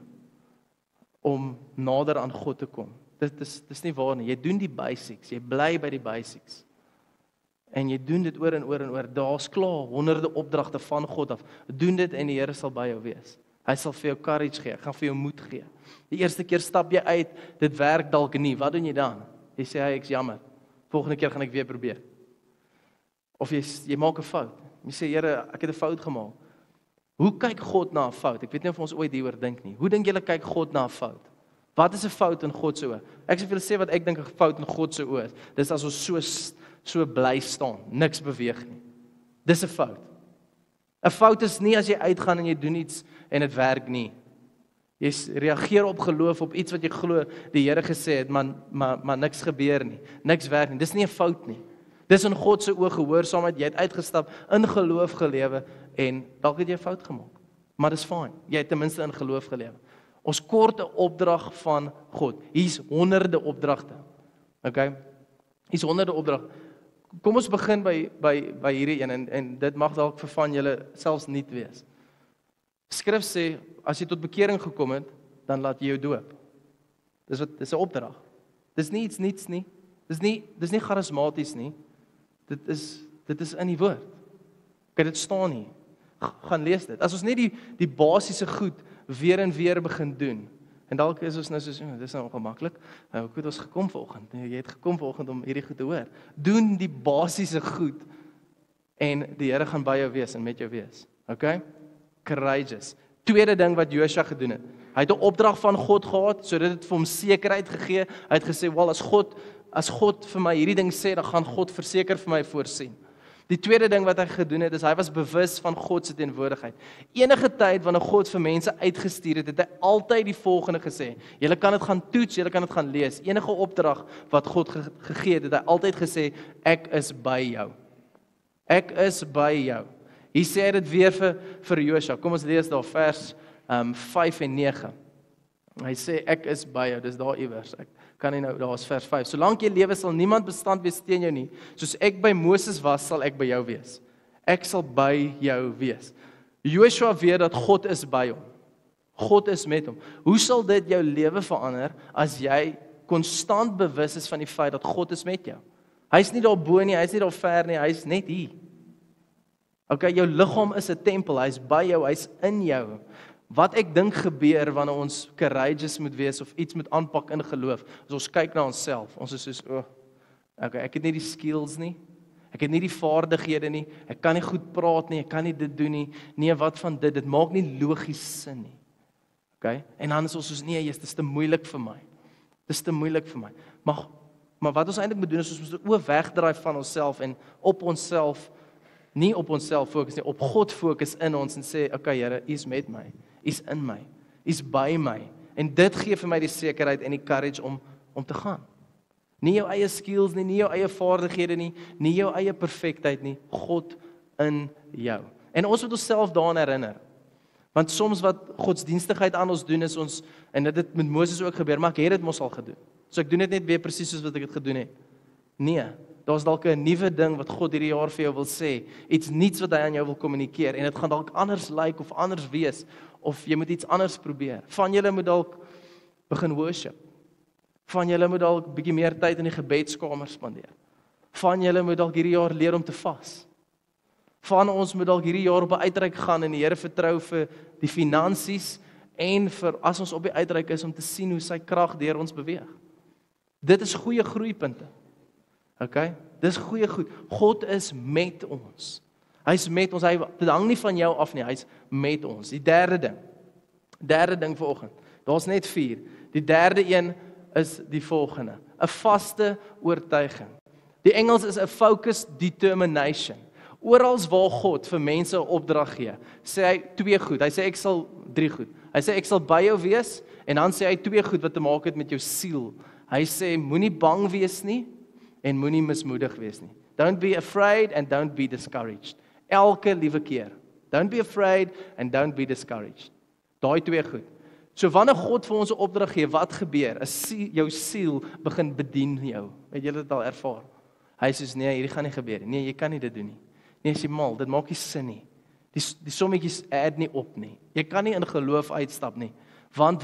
om nader aan God te kom. Dis nie waar nie. Jy doen die basics, jy bly by die basics. En jy doen dit oor en oor en oor. Daar's klaar honderde opdragte van God af. Doen dit en die Here sal by jou wees. Hy sal vir jou courage gee, gaan vir jou moed gee. Die eerste keer stap jy uit, dit werk dalk nie. Wat doen jy dan? Jy sê, hey, ek's jammer. Volgende keer gaan ek weer probeer. Of jy maak 'n fout. Jy sê, Here, ek het 'n fout gemaak. Hoe kyk God na 'n fout? Ek weet nie of ons ooit hieroor dink nie. Hoe dink julle kyk God na 'n fout? Wat is 'n fout in God se oë? Ek sê vir julle sê wat ek dink 'n fout in God se oë is. Dis as ons so bly staan, niks beweeg nie. Dis 'n fout. 'n Fout is nie as jy uitgaan en jy doen iets en dit werk nie. Jy reageer op geloof op iets wat jy glo die Here gesê het, maar niks gebeur nie. Niks werk nie. Dis nie 'n fout nie. Dis in God se oë gehoorsaamheid. Jy het uitgestap, in geloof gelewe en dalk het jy 'n fout gemaak. Maar dis fyn. Jy het ten minste in geloof gelewe. Ons kort 'n opdrag van God. Hier's honderde opdragte. Okay? Hier's honderde opdragte. Kom ons begin by hierdie een en dit mag dalk vir van julle selfs nuut wees. Skrif sê as jy tot bekering gekom het, dan laat jy jou doop. Dis 'n opdrag. Dis nie iets niets nie. Dis nie charismaties nie. Dit is in die woord. Okay, dit staan hier. Gaan lees dit. As ons net die basiese goed weer en weer begin doen. En dalk is ons nou soos, dis nou ongemaklik. Hoe het ons gekom vanoggend? Jy het gekom vanoggend om hierdie goed te hoor. Doen die basiese goed en die Here gaan by jou wees en met jou wees. Okay? Courageous. Tweede ding wat Joshua gedoen het. Hy het 'n opdrag van God gehad, sodat dit vir hom sekerheid gegee. Hy het gesê, "Wel, as God vir my hierdie ding sê, dan gaan God verseker vir my voorsien." Die tweede ding wat hy gedoen het, is hy was bewus van God se teenwoordigheid. Enige tyd wanneer God vir mense uitgestuur het, het hy altyd die volgende gesê. Julle kan dit gaan toets, julle kan dit gaan lees. Enige opdrag wat God gegee het, het hy altyd gesê, "Ek is by jou." Ek is by jou. Hier sê hy dit weer vir Joshua. Kom ons lees daar vers 5 en 9. Hy sê, "Ek is by jou." Dis daar iewers. Kan jy nou, daar is vers 5. Solank jy lewe sal niemand bestand wees teen jou nie. Soos ek by Moses was, sal ek by jou wees. Ek sal by jou wees. Joshua weet dat God is by hom. God is met hom. Hoe sal dit jou lewe verander as jy konstant bewus is van die feit dat God is met jou? Hy's nie daar bo nie, hy's nie daar ver nie, hy's net hier. Okay, jou liggaam is 'n tempel, hy's by jou, hy's in jou. Wat ek dink gebeur wanneer ons courageous moet wees of iets moet aanpak in geloof, as ons kyk na onsself, ons is soos, okay, ek het nie die skills nie, ek het nie die vaardighede nie, ek kan nie goed praat nie, ek kan nie dit doen nie, nee, wat van dit maak nie logies sin nie. Okay? En dan is ons soos, nee, dit is te moeilik vir my. Dit is te moeilik vir my. Maar wat ons eintlik moet doen is ons moet oor wegdraai van onsself en op onsself, nie op onsself fokus nie, op God fokus in ons en sê, okay Here, U is met my, U is in my, U is by my. En dit gee vir my die sekerheid en die courage om te gaan. Nie jou eie skills nie, nie jou eie vaardighede nie, nie jou eie perfektheid nie, God in jou. En ons moet onsself daaraan herinner. Want soms wat godsdienstigheid aan ons doen is ons, en dit het met Moses ook gebeur, maar ek het dit mos al gedoen. So ek doen dit net weer presies soos wat ek dit gedoen het. Nee, daar's dalk 'n nuwe ding wat God hierdie jaar vir jou wil sê, iets nuuts wat hy aan jou wil kommunikeer, en dit gaan dalk anders lyk of anders wees, of jy moet iets anders probeer. Van julle moet dalk begin worship. Van julle moet dalk bietjie meer tyd in die gebedskamer spandeer. Van julle moet dalk hierdie jaar leer om te vas. Van ons moet dalk hierdie jaar op 'n uitreik gaan en die Here vertrou vir die finansies en vir as ons op die uitreik is om te sien hoe sy krag deur ons beweeg. Dit is goeie groeipunte. Okay? Dis goeie goed. God is met ons. Hy's met ons. Dit hang nie van jou af nie. Hy's met ons. Die derde ding vanoggend. Daar's net 4. Die derde een is die volgende. 'n Vaste oortuiging. Die Engels is 'n focused determination. Orals waar God vir mense 'n opdrag gee, sê hy 2 goed. Hy sê ek sal 3 goed. Hy sê ek sal by jou wees en dan sê hy 2 goed wat te maak het met jou siel. Hy sê moenie bang wees nie en moenie mismoedig wees nie. Don't be afraid and don't be discouraged. Elke liewe keer. Don't be afraid and don't be discouraged. Daai 2 goed. So wanneer God vir ons 'n opdrag gee, wat gebeur? Jou siel begin bedien jou. Het julle dit al ervaar? Hy sê nee, hierdie gaan nie gebeur nie. Nee, jy kan nie dit doen nie. Nee, as jy mal, dit maak nie sin nie. Die sommetjies add nie op nie. Jy kan nie in geloof uitstap nie. Want.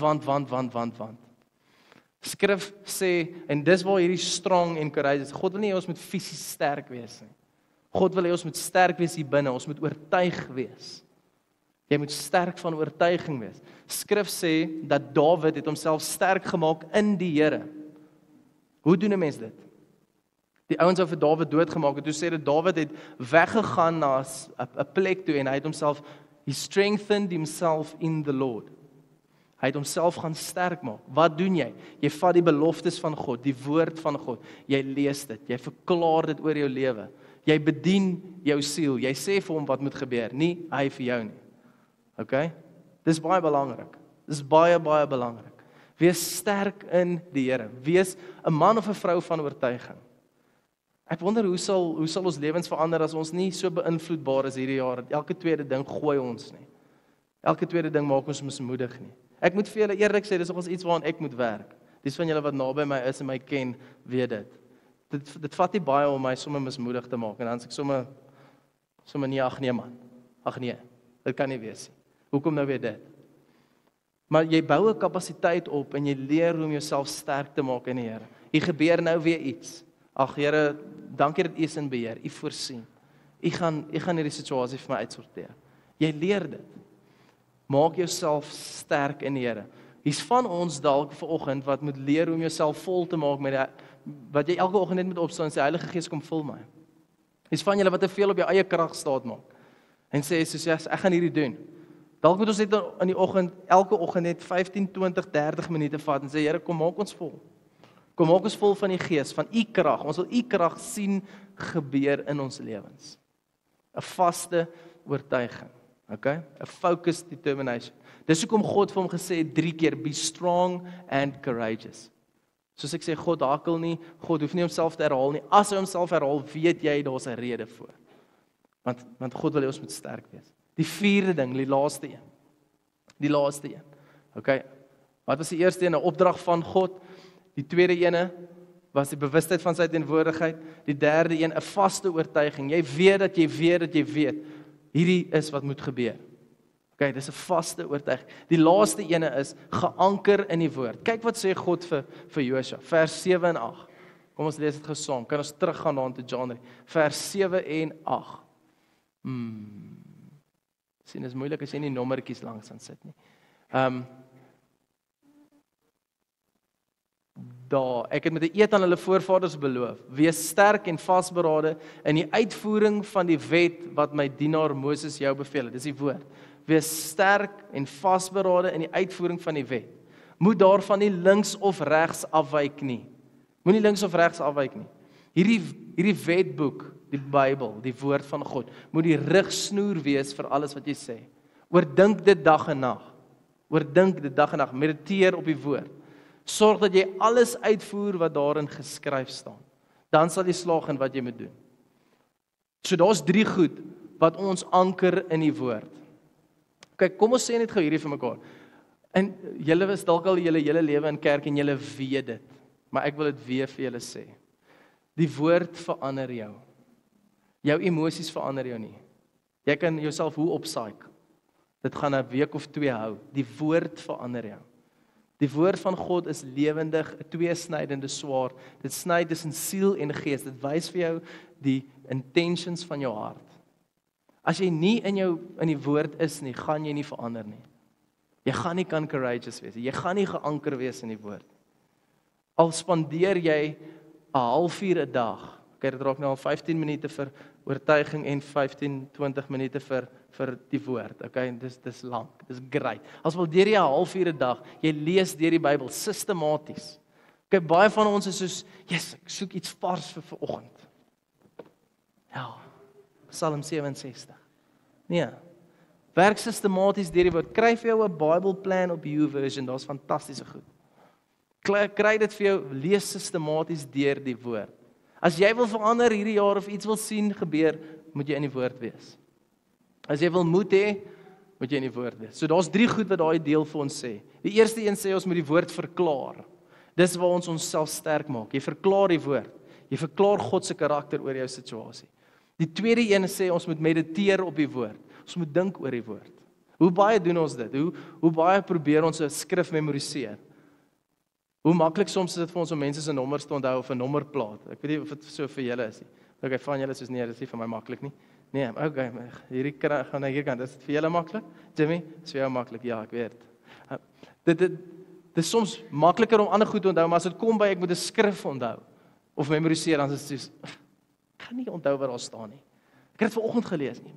Skrif sê, en dis waar hierdie strong en courageous is. God wil nie ons moet fisies sterk wees nie. God wil hê ons moet sterk wees hier binne, ons moet oortuig wees. Jy moet sterk van oortuiging wees. Skrif sê dat Dawid het homself sterk gemaak in die Here. Hoe doen 'n mens dit? Die ouens wat vir Dawid doodgemaak het, toe sê dit Dawid het weggegaan na 'n plek toe en hy het homself, he strengthened himself in the Lord. Hy het homself gaan sterk maak. Wat doen jy? Jy vat die beloftes van God, die woord van God. Jy lees dit, jy verklaar dit oor jou lewe. Jy bedien jou siel. Jy sê vir hom wat moet gebeur, nie hy vir jou nie. Okay? Dis baie belangrik. Dis baie belangrik. Wees sterk in die Here. Wees 'n man of 'n vrou van oortuiging. Ek wonder hoe sal ons lewens verander as ons nie so beïnvloedbaar is hierdie jaar dat elke tweede ding gooi ons nie. Elke tweede ding maak ons mismoedig nie. Ek moet vir julle eerlik sê, dis nogals iets waaraan ek moet werk. Dis van julle wat naby my is en my ken, weet dit. Dit vat nie baie om my sommer mismoedig te maak en dan sê ek sommer nee, ag nee man. Ag nee, dit kan nie wees nie. Hoekom nou weer dit? Maar jy bou 'n kapasiteit op en jy leer hoe om jouself sterk te maak in die Here. Hier gebeur nou weer iets. Ag Here, dankie dat U is in beheer. U voorsien. U gaan hierdie situasie vir my uitsorteer. Jy leer dit. Maak jouself sterk in die Here. Hier's van ons dalk vanoggend wat moet leer hoe om jouself vol te maak met wat jy elke oggend net moet opstaan en sê Heilige Gees kom vul my. Hier's van julle wat te veel op jou eie krag staat maak. En sê soos ja, ek gaan hierdie doen. Dalk moet ons net in die oggend elke oggend net 15, 20, 30 minute vat en sê Here, kom maak ons vol. Kom maak ons vol van die Gees, van U krag. Ons wil U krag sien gebeur in ons lewens. 'n Vaste oortuiging. Okay? 'n Focused determination. Dis hoekom God vir hom gesê het 3 keer, be strong and courageous. Soos ek sê, God hakel nie, God hoef nie homself te herhaal nie. As hy homself herhaal, weet jy daar's 'n rede voor. Want God wil hê ons moet sterk wees. Die 4de ding, die laaste een. Okay? Wat was die eerste een? 'n Opdrag van God. Die tweede ene was die bewustheid van sy teenwoordigheid. Die derde een, 'n vaste oortuiging. Jy weet dat jy weet dat jy weet. Hierdie is wat moet gebeur. Okay, dis 'n vaste oortuiging. Die laaste ene is geanker in die woord. Kyk wat sê God vir Josua, vers 7 en 8. Kom ons lees dit gou saam. Kan ons teruggaan daarna toe John 3, vers 7 en 8. Sien, is moeilik as jy nie nommertjies langs aan sit nie. Ek het met 'n eed aan hulle voorvaders beloof, wees sterk en vasberade in die uitvoering van die wet wat my dienaar Moses jou beveel het. Dis die woord. Wees sterk en vasberade in die uitvoering van die wet. Moet daarvan nie links of regs afwyk nie. Moenie links of regs afwyk nie. Hierdie wetboek, die Bybel, die woord van God, moet die rigsnoer wees vir alles wat jy sê. Oordink dit dag en nag. Oordink dit dag en nag. Mediteer op die woord. Sorg dat jy alles uitvoer wat daarin geskryf staan. Dan sal jy slaag in wat jy moet doen. So daar's 3 goed wat ons anker in die woord. Kyk, kom ons sê net gou hierdie vir mekaar. En julle was dalk al julle hele lewe in kerk en julle weet dit. Maar ek wil dit weer vir julle sê. Die woord verander jou. Jou emosies verander jou nie. Jy kan jouself hoe opsaik. Dit gaan 'n week of 2 hou. Die woord verander jou. Die woord van God is lewendig, 'n tweesnydende swaard. Dit sny tussen siel en gees. Dit wys vir jou die intentions van jou hart. As jy nie in die woord is nie, gaan jy nie verander nie. Jy gaan nie kan courageous wees. Jy gaan nie geanker wees in die woord. Al spandeer jy 'n halfuur 'n dag. Okay, dit raak nou al 15 minute vir oortuiging en 15-20 minute vir die woord. Okay, dis lank. Dis great. As wil deur jy 'n halfuur 'n dag, jy lees deur die Bybel sistematies. Okay, baie van ons is soos, yes, ek soek iets vars vir vanoggend. Ja. Psalm 67. Nee. Werk sistematies deur die woord. Kry vir jou 'n Bible plan op YouVersion, daar's fantastiese goed. Kry dit vir jou, lees sistematies deur die woord. As jy wil verander hierdie jaar of iets wil sien gebeur, moet jy in die woord wees. As jy wil moed hê, moet jy in die woord wees. So daar's 3 goed wat daai deel vir ons sê. Die eerste een sê ons moet die woord verklaar. Dis waar ons onsself sterk maak. Jy verklaar die woord. Jy verklaar God se karakter oor jou situasie. Die tweede een sê ons moet mediteer op die woord. Ons moet dink oor die woord. Hoe baie doen ons dit? Hoe baie probeer ons 'n skrif memoriseer? Hoe maklik soms is dit vir ons om mense se nommers te onthou of 'n nommerplaat. Ek weet nie of dit so vir julle is nie. Okay, van julle soos nee, dit is nie vir my maklik nie. Nee, okay, hierdie gaan na hierdie kant. Is dit vir julle maklik? Jimmy, is vir jou maklik? Ja, ek weet. Dit is soms makliker om ander goed te onthou, maar as dit kom by ek moet 'n skrif onthou of memoriseer, dan is dit soos ek kan nie onthou wat daar staan nie. Ek het dit vanoggend gelees nie.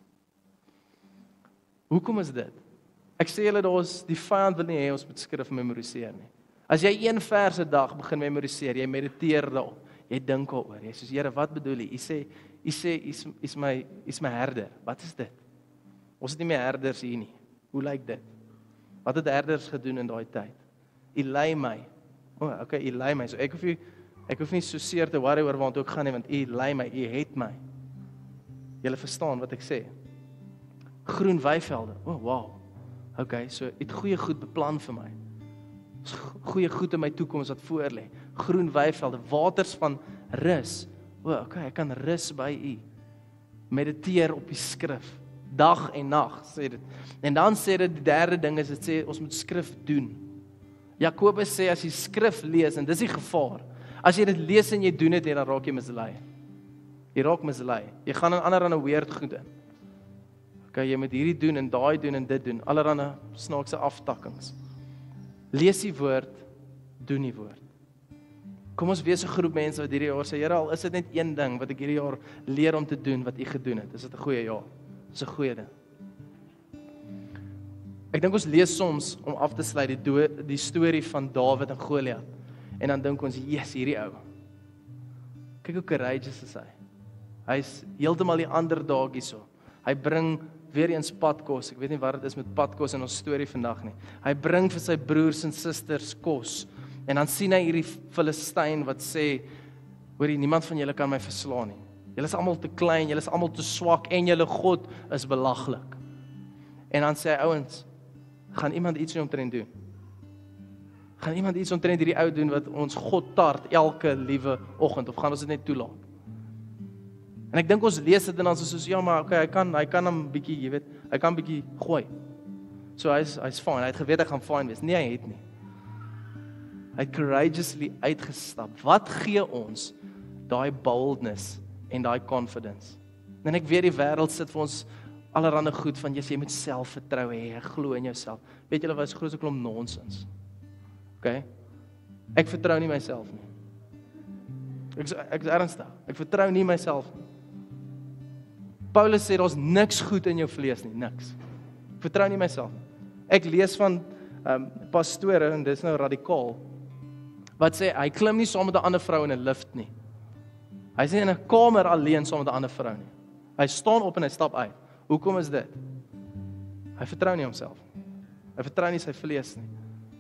Hoekom is dit? Ek sê julle daar's die vyand wil nie hê ons moet skrif memoriseer nie. As jy 1 vers 'n dag begin memoriseer, jy mediteer daarop, jy dink daaroor. Jy sê, Here, wat bedoel jy? U sê is my herder. Wat is dit? Ons het nie meer herders hier nie. Hoe lyk dit? Wat het herders gedoen in daai tyd? U lei my. Okay, u lei my. So ek hoef nie so seer te worry oor waartoe ek gaan nie, want u lei my, u het my. Julle verstaan wat ek sê. Groen weivelde. Wow. Okay, so het goeie goed beplan vir my. Goeie goed in my toekoms wat voor lê. Groen weivelde, waters van rus. Okay, ek kan rus by u. Mediteer op die skrif, dag en nag, sê dit. En dan sê dit die derde ding is dit sê ons moet skrif doen. Jakobus sê as jy skrif lees en dis die gevaar. As jy dit lees en jy doen dit, dan raak jy mislei. Jy raak mislei. Jy gaan in ander weird goed in. Okay, jy moet hierdie doen en daai doen en dit doen. Allerhande snaakse aftakkings. Lees die woord, doen die woord. Kom ons wees 'n groep mense wat hierdie jaar sê, Here, al is dit net een ding wat ek hierdie jaar leer om te doen wat u gedoen het. Is dit 'n goeie jaar? Dis 'n goeie ding. Ek dink ons lees soms om af te sluit die storie van Dawid en Goliat. En dan dink ons, yes, hierdie ou. Kyk hoe courageous is hy. Hy's heeltemal die ander dag hierso. Hy bring weer eens padkos. Ek weet nie wat dit is met padkos in ons storie vandag nie. Hy bring vir sy broers en susters kos. En dan sien hy hierdie Filistyn wat sê, hoorie, niemand van julle kan my verslaan nie. Julle is almal te klein, julle is almal te swak en julle God is belaglik. En dan sê hy, ouens, gaan iemand iets omtrent doen? Gaan iemand iets omtrent hierdie ou doen wat ons God tart elke liewe oggend, of gaan ons dit net toelaat? En ek dink ons lees dit en dan soos, ja, maar okay, hy kan hom bietjie, jy weet, hy kan bietjie gooi. So hy's fine, hy het geweet hy gaan fine wees. Nee, hy het nie. Hy het courageously uitgestap. Wat gee ons daai boldness en daai confidence? En ek weet die wêreld sit vir ons allerhande goed van, jy moet selfvertroue hê, jy glo in jouself. Weet julle wat is groot 'n klomp nonsens? Okay? Ek vertrou nie myself nie. Ek is ernstig. Ek vertrou nie myself nie. Paulus sê daar's niks goed in jou vlees nie, niks. Ek vertrou nie myself nie. Ek lees van pastore, en dis nou radikaal, wat sê, hy klim nie saam met 'n ander vrou in 'n lift nie. Hy sê in 'n kamer alleen saam met 'n ander vrou nie. Hy staan op en hy stap uit. Hoekom is dit? Hy vertrou nie homself. Hy vertrou nie sy vlees nie.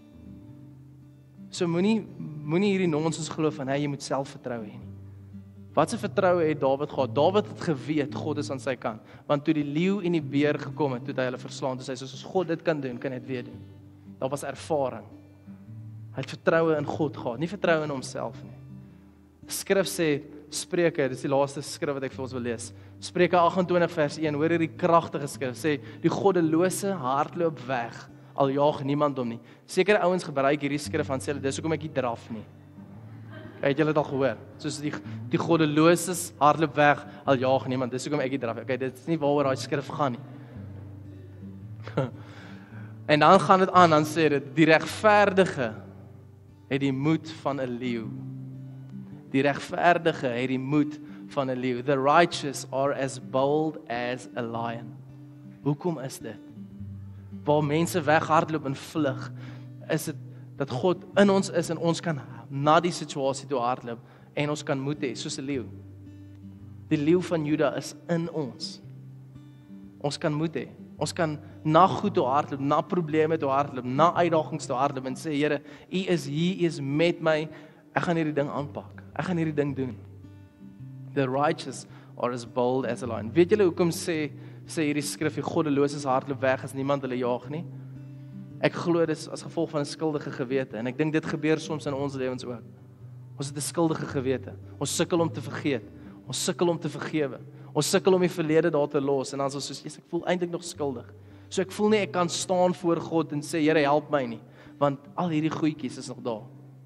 So moenie hierdie nonsens glo van, jy moet selfvertroue hê nie. Wat 'n vertroue het Dawid gehad? Dawid het geweet, God is aan sy kant. Want toe die leeu en die beer gekom het, toe hy hulle verslaan, toe hy sê, soos God dit kan doen, kan hy dit weer doen. Daar was ervaring. Hy het vertroue in God gehad, nie vertroue in homself nie. Skrif sê, Spreuke, dis die laaste skrif wat ek vir ons wil lees. Spreuke 28 vers 1, hoor hierdie kragtige skrif, sê, die goddelose hardloop weg, al jaag niemand hom nie. Sekere ouens gebruik hierdie skrif en sê hulle, dis hoekom ek nie draf nie. Het julle dit al gehoor? Soos die goddeloses hardloop weg, al jaag niemand, dis hoekom ek nie draf. Okay, dit is nie waaroor daai skrif gaan nie. En dan gaan dit aan, dan sê dit, die regverdige het die moed van 'n leeu. Die regverdige het die moed van 'n leeu. The righteous are as bold as a lion. Hoekom is dit? Waar mense weghardloop en vlug, is dit dat God in ons is en ons kan na die situasie toe hardloop en ons kan moed hê, soos 'n leeu. Die leeu van Juda is in ons. Ons kan moed hê. Ons kan na goed toe hardloop, na probleme toe hardloop, na uitdagings toe hardloop en sê, Here, U is hier, U is met my, ek gaan hierdie ding aanpak. Ek gaan hierdie ding doen. The righteous are as bold as a lion. Weet julle hoekom sê hierdie skrif, die goddeloses hardloop weg as niemand hulle jaag nie? Ek glo dit is as gevolg van 'n skuldige gewete en ek dink dit gebeur soms in ons lewens ook. Ons het 'n skuldige gewete. Ons sukkel om te vergeet. Ons sukkel om te vergewe. Ons sukkel om die verlede daar te los en dan is ons soos, ek voel eintlik nog skuldig. So ek voel nie ek kan staan voor God en sê, Here, help my nie, want al hierdie goedjies is nog daar.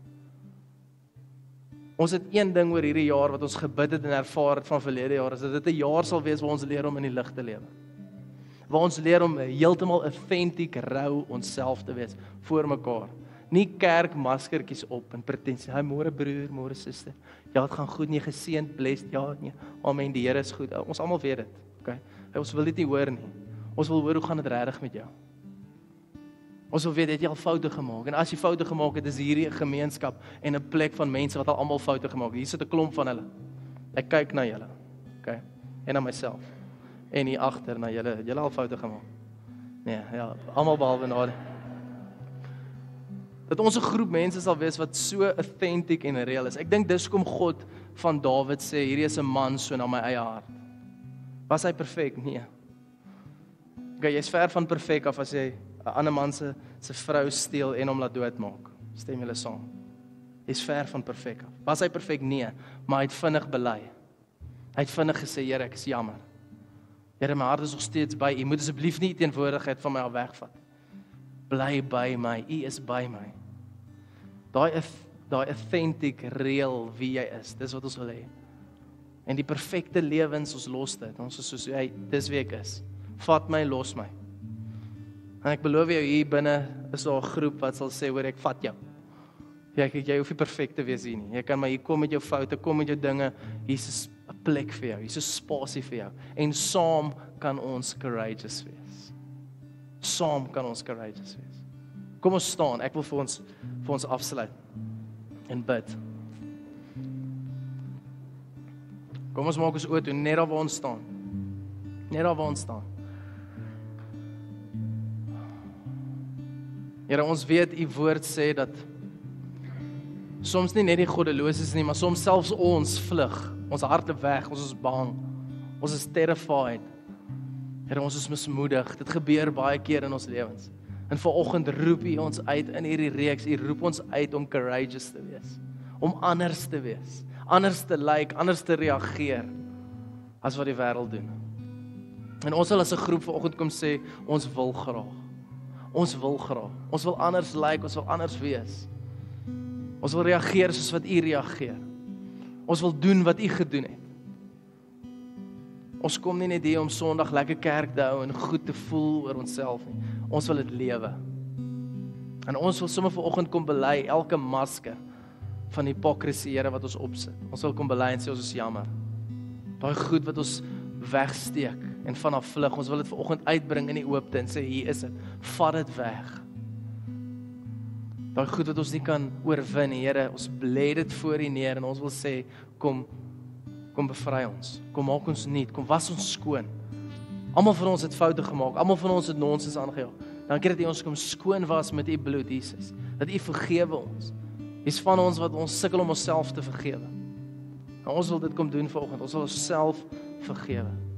Ons het een ding oor hierdie jaar wat ons gebid het en ervaar het van verlede jaar, is dat dit 'n jaar sal wees waar ons leer om in die lig te lewe. Waar ons leer om heeltemal authentic, rou onsself te wees voor mekaar. Nie kerkmaskertjies op en pretensie, hy môre broer, môre suster. Ja, dit gaan goed, nie geseënd, blessed, ja, nee. Amen, die Here is goed. Ons almal weet dit, okay? Ons wil dit nie hoor nie. Ons wil hoor hoe gaan dit regtig met jou. Ons wil weet, het jy al foute gemaak? En as jy foute gemaak het, is hierdie 'n gemeenskap en 'n plek van mense wat al almal foute gemaak het. Hier sit 'n klomp van hulle. Ek kyk na julle, okay? En na myself. En hier agter na julle, het julle al foute gemaak? Nee, ja, almal behalwe Nadia. Dat ons 'n groep mense sal wees wat so authentic en real is. Ek dink dis hoekom God van Dawid sê, hierdie is 'n man so na my eie hart. Was hy perfek? Nee. Okay, jy's ver van perfek af as jy 'n ander man se vrou steel en hom laat doodmaak. Stem julle saam? Jy's ver van perfek af. Was hy perfek? Nee, maar hy het vinnig bely. Hy het vinnig gesê, Here, ek is jammer. Here, my hart is nog steeds by U. Moet asseblief nie U teenwoordigheid van my af wegvat. Bly by my. U is by my. Daai authentic, real wie jy is, dis wat ons wil hê. En die perfekte lewens, ons los dit. Ons is soos, hey, dis wie ek is. Vat my, los my. En ek beloof jou, hier binne is daar 'n groep wat sal sê, hoor, ek vat jou. Jy hoef nie perfek te wees hier nie. Jy kan maar hier kom met jou foute, kom met jou dinge. Hier is 'n plek vir jou. Hier is 'n spasie vir jou. En saam kan ons courageous wees. Saam kan ons courageous wees. Kom ons staan. Ek wil vir ons afsluit en bid. Kom ons maak ons oë toe, net daar waar ons staan. Net daar waar ons staan. Here, ons weet U woord sê dat soms nie net die goddeloses nie, maar soms selfs ons vlug. Ons harte weg, ons is bang. Ons is terrified. Here, ons is mismoedig. Dit gebeur baie keer in ons lewens. En vanoggend roep U ons uit in hierdie reeks, U roep ons uit om courageous te wees, om anders te wees, anders te lyk, anders te reageer, as wat die wêreld doen. En ons wil as 'n groep vanoggend kom sê, ons wil graag. Ons wil anders lyk, ons wil anders wees. Ons wil reageer soos wat U reageer. Ons wil doen wat U gedoen het. Ons kom nie net hier om Sondag lekker kerk te hou en goed te voel oor onsself nie. Ons wil dit lewe. En ons wil sommer vanoggend kom bely elke masker van hipokrisie, Here, wat ons opsit. Ons wil kom bely en sê ons is jammer. Daai goed wat ons wegsteek en vanaf vlug, ons wil dit vanoggend uitbring in die oopte en sê, hier is dit, vat dit weg. Daai goed wat ons nie kan oorwin, Here, ons lê dit voor U neer en ons wil sê, kom bevry ons, kom maak ons nuut, kom was ons skoon. Almal van ons het foute gemaak, almal van ons het nonsens aangejaag. Dankie dat U ons kom skoon was met U bloed, Jesus, dat U vergewe ons. Dis van ons wat ons sukkel om onsself te vergewe. En ons wil dit kom doen vanoggend, ons wil onsself vergewe.